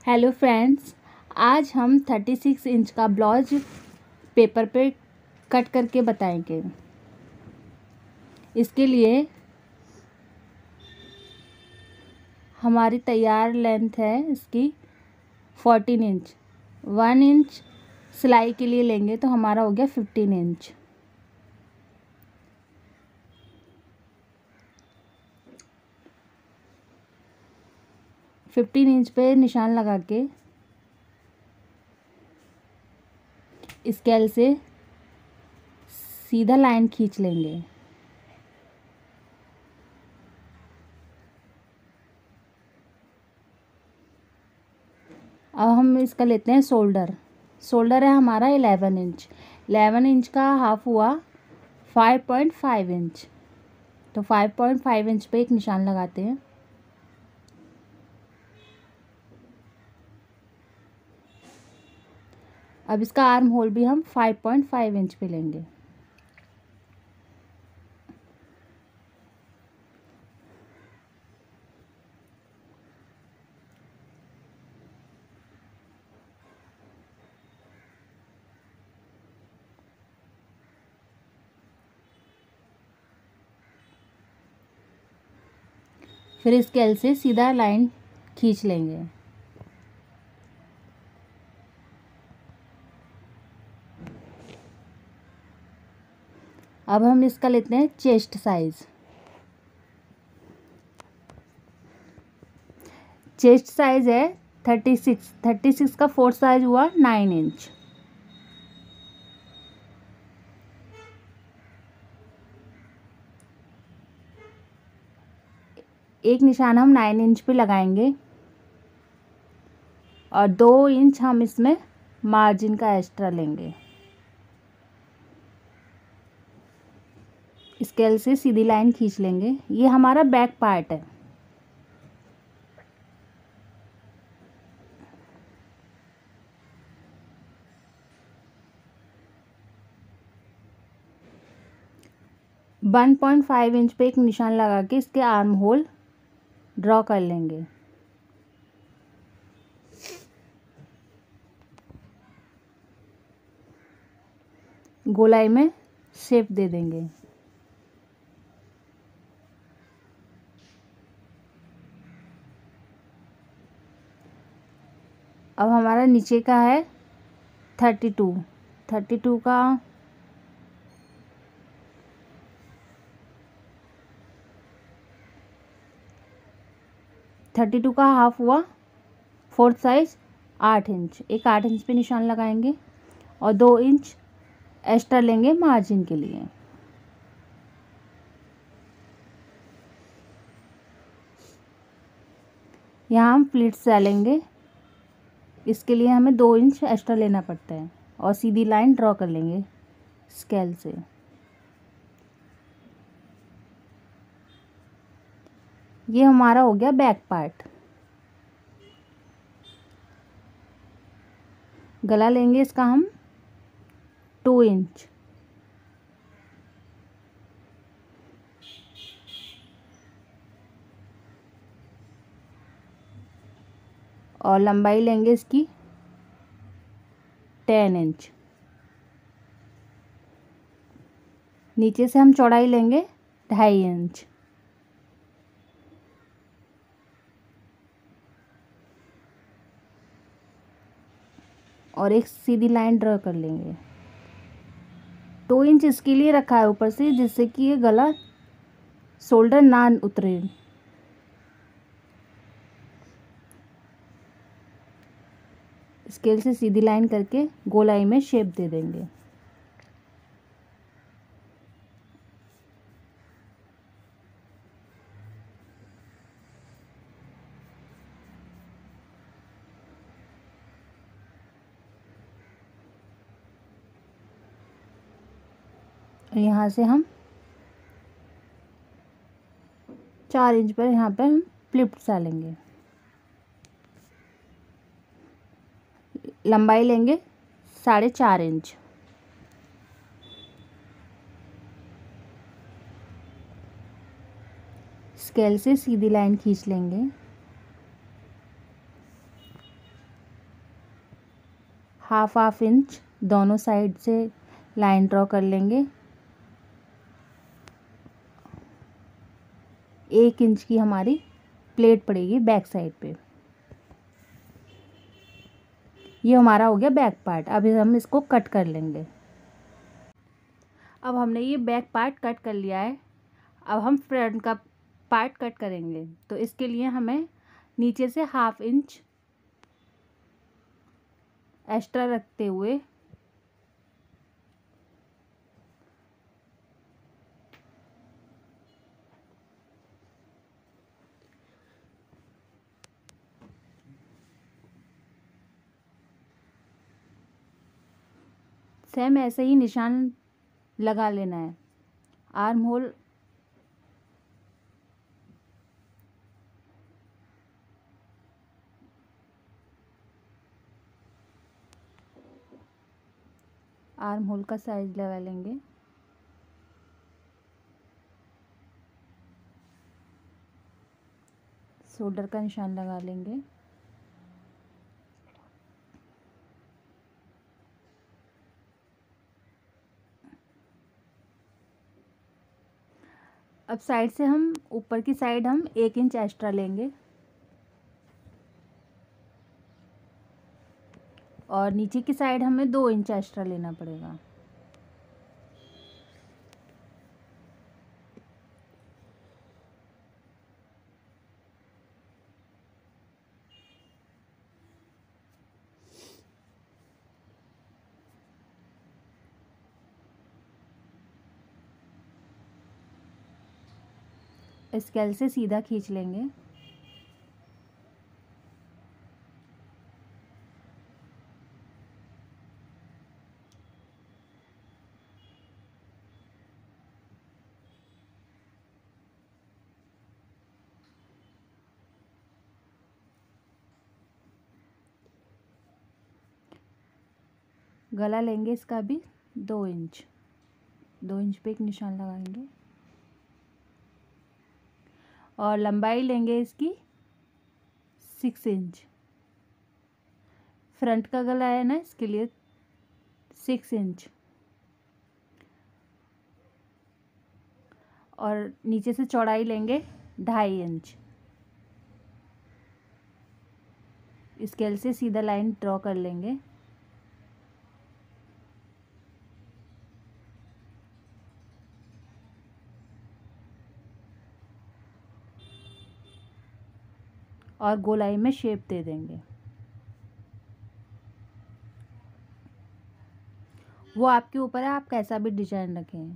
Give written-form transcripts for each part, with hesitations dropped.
Hello friends, आज हम 36 inch का ब्लाउज पेपर पे कट करके बताएंगे। इसके लिए हमारी तैयार लेंथ है इसकी 14 इंच। 1 इंच सिलाई के लिए लेंगे तो हमारा हो गया 15 इंच। पे निशान लगा के स्केल से सीधा लाइन खींच लेंगे। अब हम इसका लेते हैं शोल्डर है हमारा 11 इंच। 11 इंच का हाफ हुआ 5.5 इंच। तो 5.5 इंच पे एक निशान लगाते हैं। अब इसका आर्म होल भी हम 5.5 इंच पे लेंगे। फिर स्केल से सीधा लाइन खींच लेंगे। अब हम इसका लेते हैं चेस्ट साइज। चेस्ट साइज है 36 का फोर्थ साइज हुआ 9 इंच। एक निशान हम 9 इंच पे लगाएंगे और 2 इंच हम इसमें मार्जिन का एक्स्ट्रा लेंगे। स्केल से सीधी लाइन खींच लेंगे। ये हमारा बैक पार्ट है। वन 1.5 इंच पे एक निशान लगा के इसके आर्म होल ड्रॉ कर लेंगे। गोलाई में शेप दे देंगे। अब हमारा नीचे का है 32 का 32 का हाफ हुआ फोर्थ साइज 8 इंच। एक 8 इंच पे निशान लगाएंगे और 2 इंच एक्स्ट्रा लेंगे मार्जिन के लिए। यहाँ हम प्लीट्स डालेंगे। इसके लिए हमें 2 इंच एक्स्ट्रा लेना पड़ता है और सीधी लाइन ड्रॉ कर लेंगे स्केल से। ये हमारा हो गया बैक पार्ट। गला लेंगे इसका हम 2 इंच। और लंबाई लेंगे इसकी 10 इंच। नीचे से हम चौड़ाई लेंगे 2.5 इंच। और एक सीधी लाइन ड्रॉ कर लेंगे। 2 इंच इसके लिए रखा है ऊपर से, जिससे कि ये गला शोल्डर ना उतरे। स्केल से सीधी लाइन करके गोलाई में शेप दे देंगे। यहाँ से हम 4 इंच पर यहाँ पर हम प्लिप्स डालेंगे। लंबाई लेंगे 4.5 इंच। स्केल से सीधी लाइन खींच लेंगे। हाफ इंच दोनों साइड से लाइन ड्रॉ कर लेंगे। 1 इंच की हमारी प्लेट पड़ेगी बैक साइड पे। ये हमारा हो गया बैक पार्ट। अभी हम इसको कट कर लेंगे। अब हमने ये बैक पार्ट कट कर लिया है। अब हम फ्रंट का पार्ट कट करेंगे। तो इसके लिए हमें नीचे से 1/2 इंच एक्स्ट्रा रखते हुए सेम ऐसे ही निशान लगा लेना है। आर्म होल का साइज लगा लेंगे। शोल्डर का निशान लगा लेंगे। अब साइड से हम ऊपर की साइड हम 1 इंच एक्स्ट्रा लेंगे और नीचे की साइड हमें 2 इंच एक्स्ट्रा लेना पड़ेगा। स्केल से सीधा खींच लेंगे। गला लेंगे इसका भी 2 इंच। 2 इंच पे एक निशान लगाएंगे और लंबाई लेंगे इसकी 6 इंच। फ्रंट का गला है ना, इसके लिए 6 इंच और नीचे से चौड़ाई लेंगे 2.5 इंच। स्केल से सीधा लाइन ड्रॉ कर लेंगे। और गोलाई में शेप दे देंगे। वो आपके ऊपर है, आप कैसा भी डिजाइन रखें।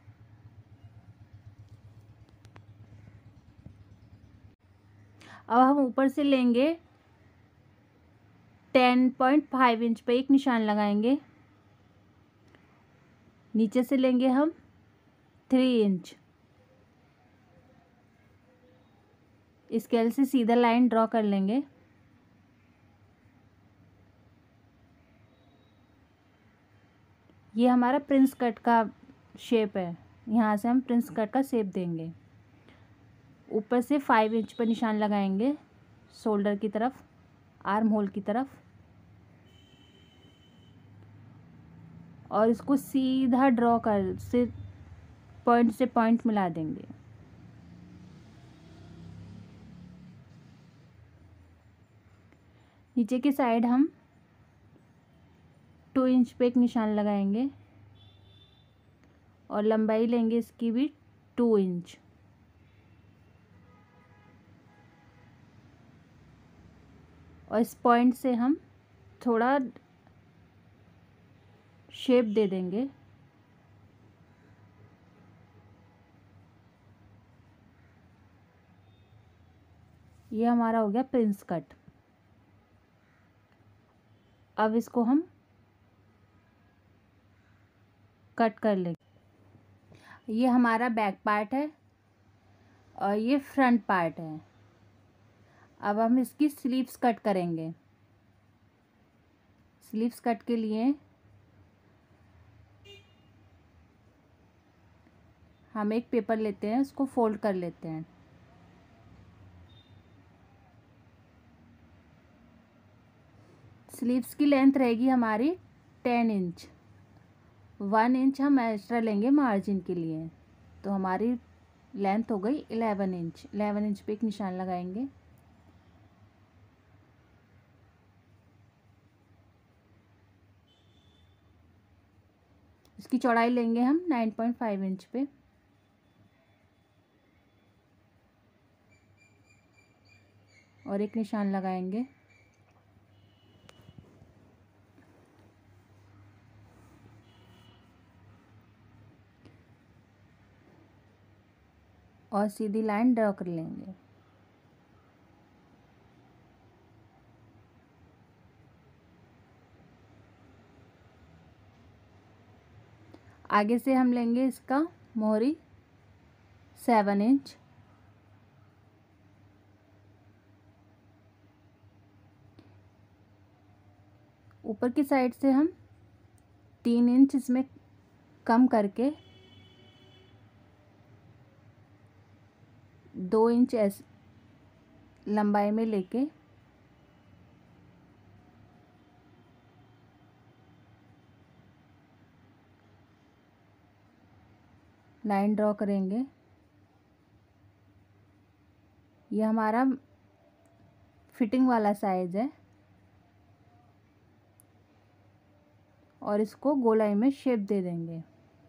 अब हम ऊपर से लेंगे 10.5 इंच पे एक निशान लगाएंगे। नीचे से लेंगे हम 3 इंच। स्केल से सीधा लाइन ड्रॉ कर लेंगे। ये हमारा प्रिंस कट का शेप है। यहाँ से हम प्रिंस कट का शेप देंगे। ऊपर से 5 इंच पर निशान लगाएंगे शोल्डर की तरफ, आर्म होल की तरफ, और इसको सीधा ड्रॉ कर से पॉइंट मिला देंगे। नीचे की साइड हम 2 इंच पे एक निशान लगाएंगे और लंबाई लेंगे इसकी भी 2 इंच। और इस पॉइंट से हम थोड़ा शेप दे देंगे। ये हमारा हो गया प्रिंस कट। अब इसको हम कट कर लेंगे। ये हमारा बैक पार्ट है और ये फ्रंट पार्ट है। अब हम इसकी स्लीव्स कट करेंगे। स्लीव्स कट के लिए हम एक पेपर लेते हैं, उसको फोल्ड कर लेते हैं। स्लीव्स की लेंथ रहेगी हमारी 10 इंच। 1 इंच हम एक्स्ट्रा लेंगे मार्जिन के लिए, तो हमारी लेंथ हो गई 11 इंच। 11 इंच पे एक निशान लगाएंगे। इसकी चौड़ाई लेंगे हम 9.5 इंच पे। और एक निशान लगाएंगे। और सीधी लाइन ड्रॉ कर लेंगे। आगे से हम लेंगे इसका मोहरी 7 इंच। ऊपर की साइड से हम 3 इंच इसमें कम करके 2 इंच लंबाई में लेके लाइन ड्रॉ करेंगे। ये हमारा फिटिंग वाला साइज है और इसको गोलाई में शेप दे देंगे।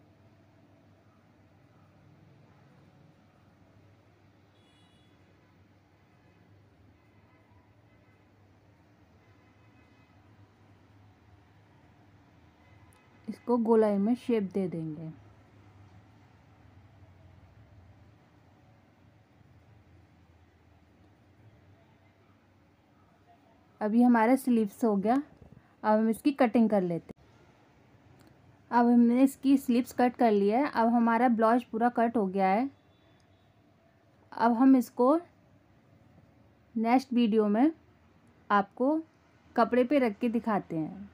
इसको गोलाई में शेप दे देंगे। अभी हमारा स्लीव्स हो गया। अब हम इसकी कटिंग कर लेते हैं। अब हमने इसकी स्लीव्स कट कर लिया है। अब हमारा ब्लाउज पूरा कट हो गया है। अब हम इसको नेक्स्ट वीडियो में आपको कपड़े पे रख के दिखाते हैं।